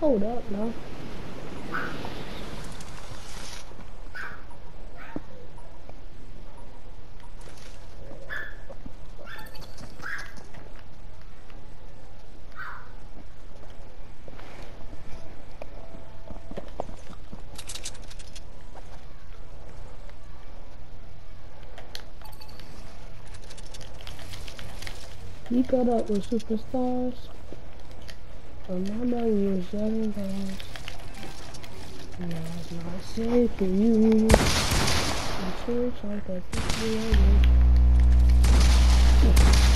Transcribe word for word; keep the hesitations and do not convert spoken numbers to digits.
Hold up now. You got up with superstars. Remember we were young guys. Now it's not safe for you. I'm sure it's like a fifty year old.